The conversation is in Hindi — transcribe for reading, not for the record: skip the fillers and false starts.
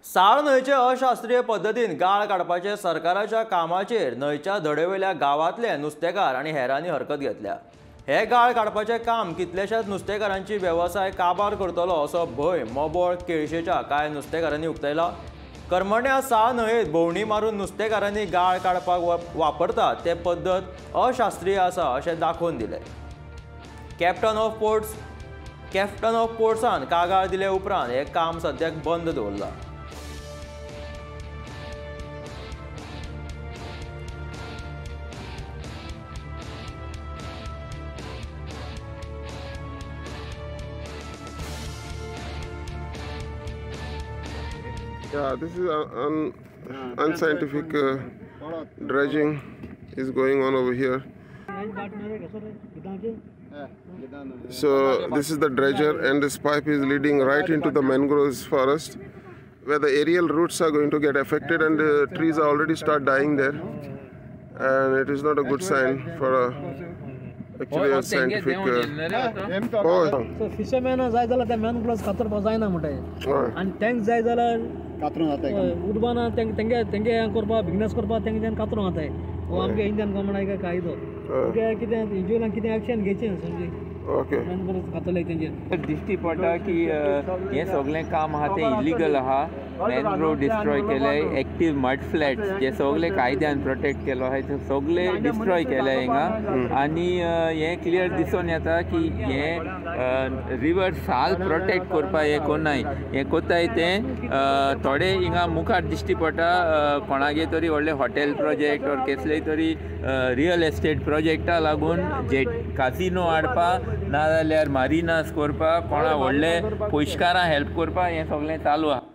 साळ न्हंयचे अशास्त्रीय पद्दतीन गाळ काडपाचे सरकाराच्या कामाचेर न्हंयच्या धडेवयल्या गांवांतले नुस्तेकार आनी हेरांनी हरकत घेतल्या। हे गाळ काडपाचें काम कितल्याशाच नुस्तेकारांची वेवसाय काबार करतलो असो भंय मोबोळ केळशेच्या कांय नुस्तेकारांनी उक्तायला। करमण्या साळ न्हंयेत भोंवडी मारून नुस्तेकारांनी गाळ काडपाक वापरतात ते पद्दत अशास्त्रीय आसा अशें दाखोवन दिलें। कॅप्टन ऑफ पोर्ट्सान कागाळ दिले उपरांत हे काम सद्याक बंद दवरलां। Yeah, this is unscientific dredging is going on over here. So this is the dredger, and this pipe is leading right into the mangroves forest, where the aerial roots are going to get affected, and the trees are already start dying there, and it is not a good sign for actually a scientific. So fishermen जाय जाल्यार ते mangroves कातरपाक जायना म्हणटाय आनी टँक जाय जाल्यार कातरून जाताय उदबाना तेंगे करपा बिजनेस करपा तेंगे कातरून जाताय हो आमगे इंडियन गव्हर्नमेंट कायदो कितें इंडियन कितें एक्शन घेवचें समजी ओके कातरले तेंगे दिश्टी पडटा की हे सगळें काम आहा तें इलिगल आहा। मॅनग्रोव डिस्ट्रॉय केले, एक्टीव मड फ्लॅट्स जे सगळे कायद्यान प्रोटेक्ट केलो आहा ते सगळे डिस्ट्रॉय केले हिंगा आनी हे क्लियर दिसून येता की हे रिवर साल प्रोटेक्ट करपा हे कोनाय हे कोताय ते थोडे हिंगा मुखार दिश्टी पडटा कोणागे तरी व्हडले हॉटेल प्रोजेक्ट और कसलेय तरी रियल एस्टेट प्रोजेक्टा लागून जे कासिनो हाडपा नाजाल्यार मारिनास करपा कोणा व्हडले पयशकारां हेल्प करपा हें सगळें चालू आहा।